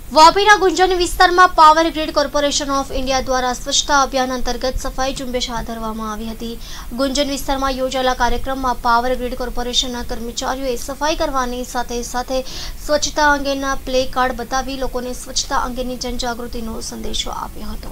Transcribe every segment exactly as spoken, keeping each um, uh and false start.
વાપીના ગુંજન વિસ્તારમાં power grid corporation of India દ્વારા સ્વચ્છતા અભિયાન અંતર્ગત સફાઈ ઝુંબેશ હાથ ધરવામાં આવી હતી। ગુંજન વિસ્તારમાં યોજાયેલા કાર્યક્રમમાં પાવર ગ્રીડ કોર્પોરેશનના કર્મચારીઓએ સફાઈ કરવાની સાથે સાથે સ્વચ્છતા અંગેના પ્લે કાર્ડ બતાવી લોકોને સ્વચ્છતા અંગેની જનજાગૃતિનો સંદેશો આપ્યો હતો।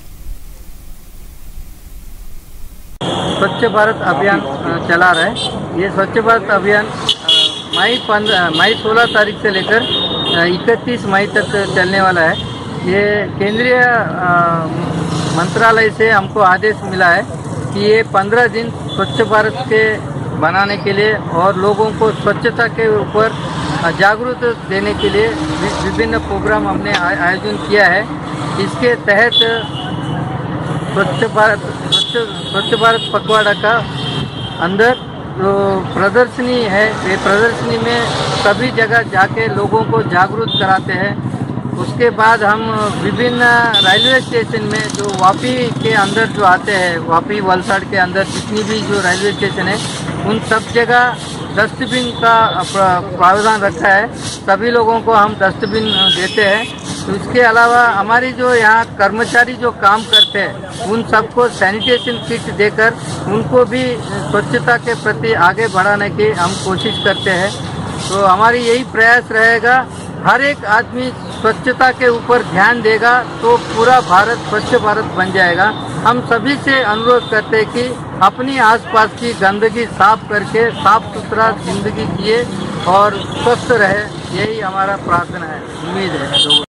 स्वच्छ भारत अभियान चला रहा है। ये स्वच्छ भारत अभियान मई पंद्रह मई सोलह तारीख से लेकर इकतीस मई तक चलने वाला है। ये केंद्रीय मंत्रालय से हमको आदेश मिला है कि ये पंद्रह दिन स्वच्छ भारत के बनाने के लिए और लोगों को स्वच्छता के ऊपर जागरूक देने के लिए विभिन्न प्रोग्राम हमने आयोजन किया है। इसके तहत स्वच्छ भारत स्वच्छ स्वच्छ भारत पखवाड़ा का अंदर जो प्रदर्शनी है, ये प्रदर्शनी में सभी जगह जाके लोगों को जागरूक कराते हैं। उसके बाद हम विभिन्न रेलवे स्टेशन में जो वापी के अंदर जो आते हैं, वापी वलसाड़ के अंदर जितनी भी जो रेलवे स्टेशन है उन सब जगह डस्टबिन का प्रावधान रखा है। सभी लोगों को हम डस्टबिन देते हैं। इसके अलावा हमारी जो यहाँ कर्मचारी जो काम करते हैं उन सबको सैनिटेशन किट देकर उनको भी स्वच्छता के प्रति आगे बढ़ाने की हम कोशिश करते हैं। तो हमारी यही प्रयास रहेगा, हर एक आदमी स्वच्छता के ऊपर ध्यान देगा तो पूरा भारत स्वच्छ भारत बन जाएगा। हम सभी से अनुरोध करते हैं कि अपनी आसपास की गंदगी साफ करके साफ सुथरा जिंदगी जिए और स्वस्थ रहे, यही हमारा प्रार्थना है, उम्मीद है।